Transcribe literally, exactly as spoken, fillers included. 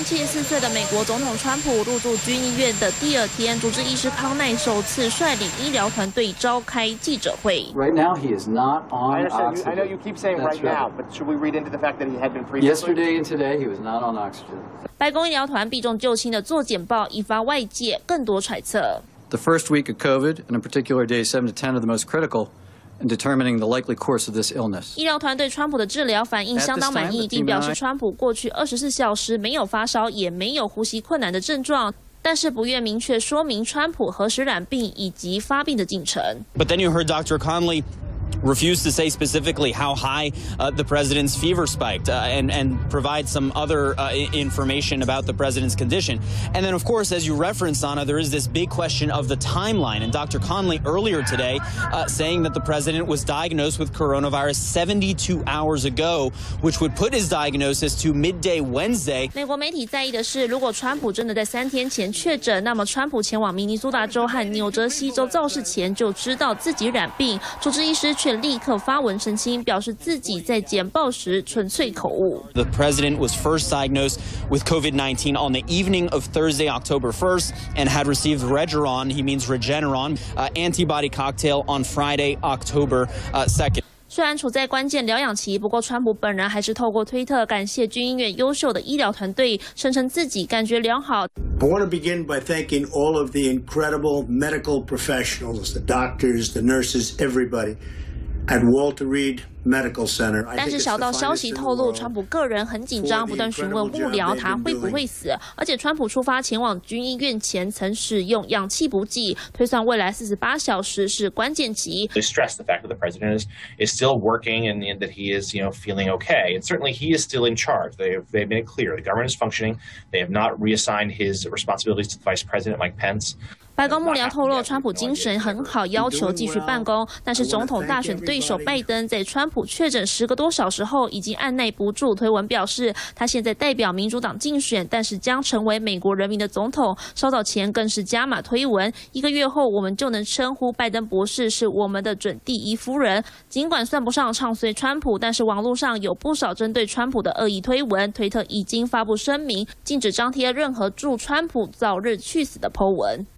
七十四岁的美国总统川普入住军医院的第二天，主治医师康奈首次率领医疗团队召开记者会。 Right now, he is not on I understand. oxygen. You, I know you keep saying That's right now, but should we read into the fact that he had been previously? Yesterday and today, he was not on oxygen. 白宫医疗团避重就轻的做简报，引发外界更多揣测。 The first week of COVID, and in particular days seven to ten, are the most critical in determining the likely course of this illness. 医疗团对川普的治疗反应相当满意，并表示川普过去二十四小时没有发烧，也没有呼吸困难的症状。 但是不愿明确说明川普何时染病以及发病的进程。 But then you heard Doctor Conley refused to say specifically how high uh, the president's fever spiked uh, and, and provide some other uh, information about the president's condition. And then, of course, as you referenced, Anna, there is this big question of the timeline. And Doctor Conley earlier today uh, saying that the president was diagnosed with coronavirus seventy-two hours ago, which would put his diagnosis to midday Wednesday. 美国媒体在意的是，如果川普真的在三天前确诊，那么川普前往明尼苏达州和纽泽西州造势前就知道自己染病，主治医师却立刻发文澄清，表示自己在简报时纯粹口误。 The president was first diagnosed with COVID nineteen on the evening of Thursday, October first, and had received Regeneron, he means Regeneron, uh, antibody cocktail on Friday, October second. 虽然处在关键疗养期，不过川普本人还是透过推特感谢军医院优秀的医疗团队，声称自己感觉良好。 I want to begin by thanking all of the incredible medical professionals, the doctors, the nurses, everybody at Walter Reed Medical Center. 但是小道消息透露，川普个人很紧张，不断询问幕僚他会不会死。而且川普出发前往军医院前曾使用氧气补给，推算未来四十八小时是关键期。 They stress the fact that the president is is still working and, and that he is, you know, feeling okay. And certainly he is still in charge. They have they've made it clear the government is functioning. They have not reassigned his responsibilities to the Vice President Mike Pence. 白宫幕僚透露，川普精神很好，要求继续办公。但是总统大选对手拜登在川普确诊十个多小时后，已经按耐不住推文表示，他现在代表民主党竞选，但是将成为美国人民的总统。稍早前更是加码推文，一个月后我们就能称呼拜登博士是我们的准第一夫人。尽管算不上唱衰川普，但是网络上有不少针对川普的恶意推文，推特已经发布声明，禁止张贴任何祝川普早日去死的po文。